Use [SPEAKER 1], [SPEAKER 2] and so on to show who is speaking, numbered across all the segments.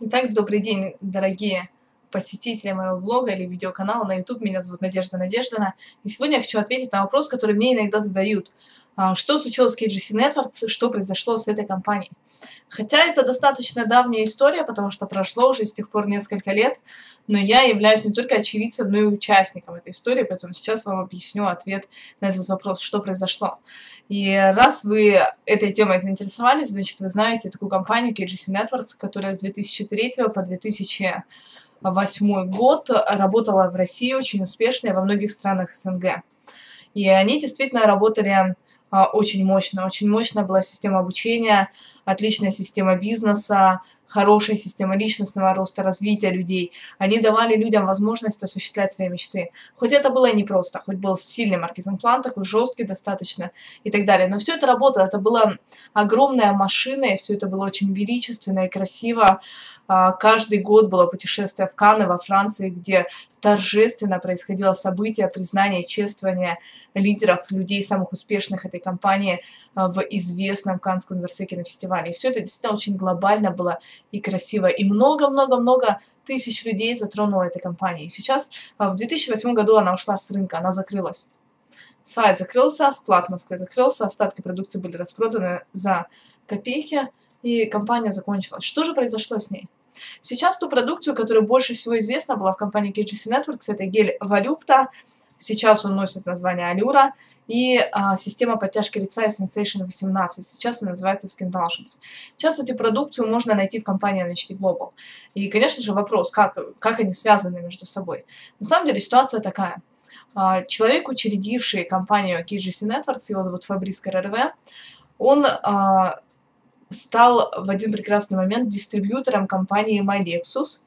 [SPEAKER 1] Итак, добрый день, дорогие посетители моего блога или видеоканала на YouTube. Меня зовут Надежда Надеждина. И сегодня я хочу ответить на вопрос, который мне иногда задают. Что случилось с KGC Networks, что произошло с этой компанией? Хотя это достаточно давняя история, потому что прошло уже с тех пор несколько лет, но я являюсь не только очевидцем, но и участником этой истории, поэтому сейчас вам объясню ответ на этот вопрос, что произошло. И раз вы этой темой заинтересовались, значит, вы знаете такую компанию KGC Networks, которая с 2003 по 2008 год работала в России очень успешно и во многих странах СНГ. И они действительно работали очень мощно. Очень мощная была система обучения, отличная система бизнеса, хорошая система личностного роста, развития людей. Они давали людям возможность осуществлять свои мечты. Хоть это было и непросто, хоть был сильный маркетинг-план, такой жесткий достаточно и так далее. Но все это работало, это была огромная машина, и все это было очень величественно и красиво. Каждый год было путешествие в Канны, во Франции, где торжественно происходило событие признания, чествования лидеров, людей самых успешных этой компании в известном Каннском кинофестивале. И все это действительно очень глобально было и красиво. И много-много-много тысяч людей затронула эта компания. И сейчас, в 2008 году она ушла с рынка, она закрылась. Сайт закрылся, склад в Москве закрылся, остатки продукции были распроданы за копейки, и компания закончилась. Что же произошло с ней? Сейчас ту продукцию, которая больше всего известна была в компании KGC Networks, это гель Volupta. Сейчас он носит название Allura. И система подтяжки лица Sensation 18. Сейчас она называется Skindulgence. Сейчас эту продукцию можно найти в компании NHT Global. И, конечно же, вопрос, как они связаны между собой. На самом деле ситуация такая. Человек, учредивший компанию KGC Networks, его зовут Фабрис Карерве, он стал в один прекрасный момент дистрибьютором компании MyLexus.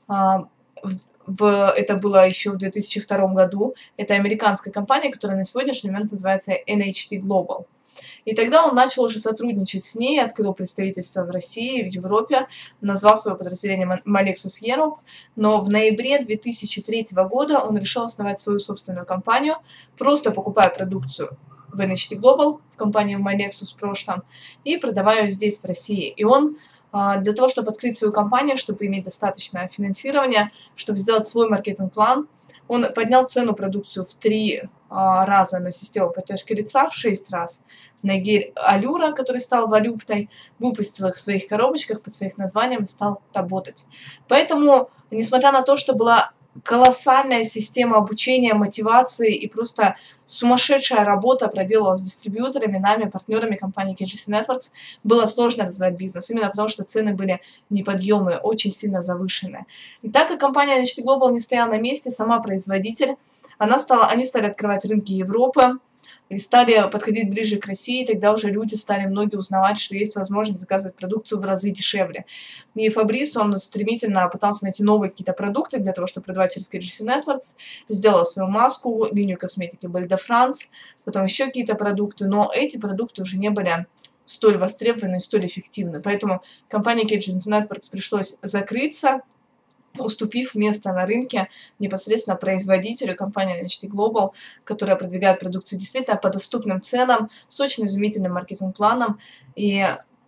[SPEAKER 1] Это было еще в 2002 году. Это американская компания, которая на сегодняшний момент называется NHT Global. И тогда он начал уже сотрудничать с ней, открыл представительство в России, в Европе, назвал свое подразделение MyLexus Europe, но в ноябре 2003 года он решил основать свою собственную компанию, просто покупая продукцию в NHT Global, в компании MyLexus в прошлом, и продавая ее здесь, в России. И он для того, чтобы открыть свою компанию, чтобы иметь достаточное финансирование, чтобы сделать свой маркетинг-план, он поднял цену продукцию в 3 раза на систему поддержки лица, в 6 раз на гель Allura, который стал Volupta, выпустил их в своих коробочках под своим названием и стал работать. Поэтому, несмотря на то, что была колоссальная система обучения, мотивации и просто сумасшедшая работа проделалась с дистрибьюторами, нами, партнерами компании KGC Networks, было сложно развивать бизнес, именно потому что цены были неподъемные, очень сильно завышенные. И так как компания NHT Global не стояла на месте, сама производитель, они стали открывать рынки Европы, и стали подходить ближе к России, тогда уже люди стали многие узнавать, что есть возможность заказывать продукцию в разы дешевле. И Фабрис, он стремительно пытался найти новые какие-то продукты для того, чтобы продавать через KGC Networks, сделал свою маску, линию косметики Belle de France, потом еще какие-то продукты, но эти продукты уже не были столь востребованы и столь эффективны. Поэтому компании KGC Networks пришлось закрыться, уступив место на рынке непосредственно производителю компании NHT Global, которая продвигает продукцию действительно по доступным ценам, с очень изумительным маркетинг-планом. И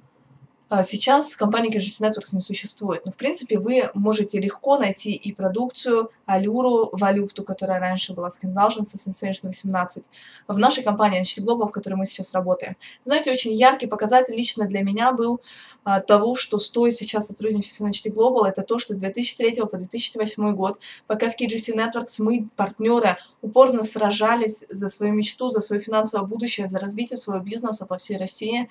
[SPEAKER 1] сейчас компании KGC Networks не существует, но в принципе вы можете легко найти и продукцию Allura, Volupta, которая раньше была Skindulgence, Sensation 18, в нашей компании NHT Global, в которой мы сейчас работаем. Знаете, очень яркий показатель лично для меня был того, что стоит сейчас сотрудничать с NHT Global, это то, что с 2003 по 2008 год, пока в KGC Networks мы, партнеры, упорно сражались за свою мечту, за свое финансовое будущее, за развитие своего бизнеса по всей России,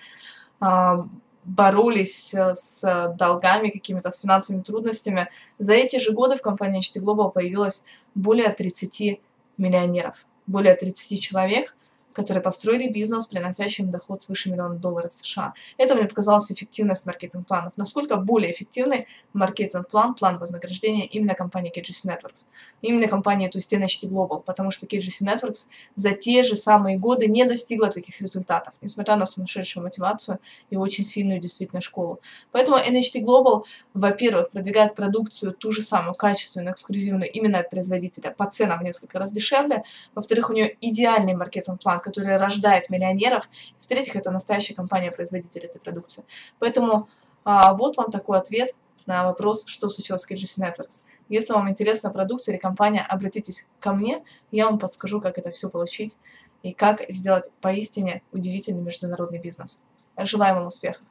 [SPEAKER 1] боролись с долгами, какими-то с финансовыми трудностями. За эти же годы в компании NHT Global появилось более 30 миллионеров, более 30 человек, которые построили бизнес, приносящий им доход свыше $1 миллиона США. Это мне показалась эффективность маркетинг-планов. Насколько более эффективный маркетинг-план, план вознаграждения именно компании KGC Networks. Именно компании, то есть NHT Global, потому что KGC Networks за те же самые годы не достигла таких результатов, несмотря на сумасшедшую мотивацию и очень сильную действительно школу. Поэтому NHT Global, во-первых, продвигает продукцию ту же самую, качественную, эксклюзивную именно от производителя по ценам в несколько раз дешевле. Во-вторых, у нее идеальный маркетинг-план, который рождает миллионеров. В-третьих, это настоящая компания-производитель этой продукции. Поэтому вот вам такой ответ. на вопрос, что случилось с KGC Networks. Если вам интересна продукция или компания, обратитесь ко мне, я вам подскажу, как это все получить и как сделать поистине удивительный международный бизнес. Желаю вам успеха!